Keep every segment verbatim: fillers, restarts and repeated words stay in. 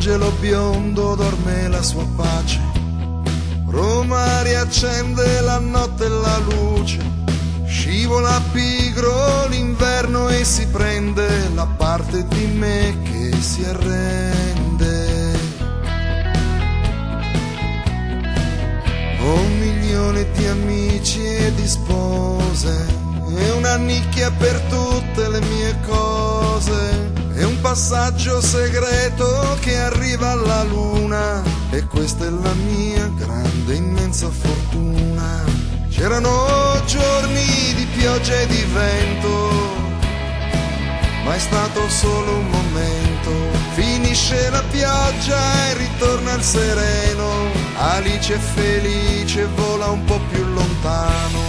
L'angelo biondo dorme la sua pace, Roma riaccende la notte e la luce, scivola pigro l'inverno e si prende la parte di me che si arrende. Ho un milione di amici e di spose e una nicchia per tutte le mie cose e un passaggio segreto che arriva alla luna, e questa è la mia grande immensa fortuna. C'erano giorni di pioggia e di vento, ma è stato solo un momento. Finisce la pioggia e ritorna il sereno, Alice è felice e vola un po' più lontano.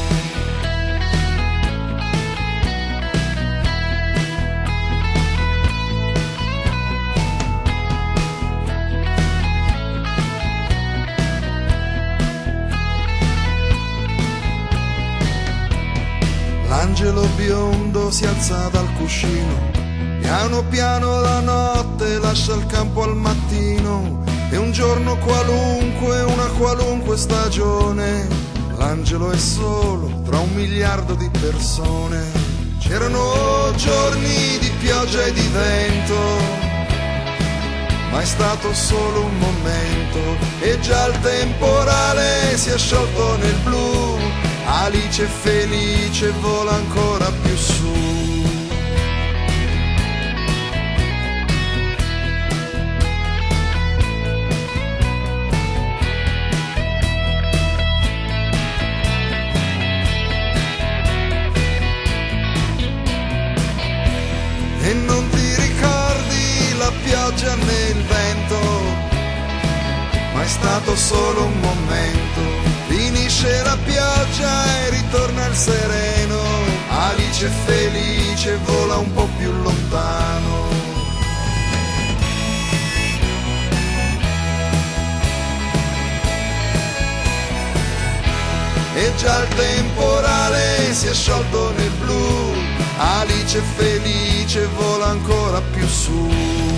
L'angelo biondo si alza dal cuscino, piano piano la notte lascia il campo al mattino, e un giorno qualunque, una qualunque stagione, l'angelo è solo tra un miliardo di persone. C'erano giorni di pioggia e di vento, ma è stato solo un momento, e già il temporale si è sciolto nel blu, Alice è felice e vola ancora più su. E non ti ricordi la pioggia né il vento, ma è stato solo un momento. Finisce la pioggia e ritorna il sereno, Alice è felice e vola un po' più lontano. E già il temporale si è sciolto nel blu, Alice è felice e vola ancora più su.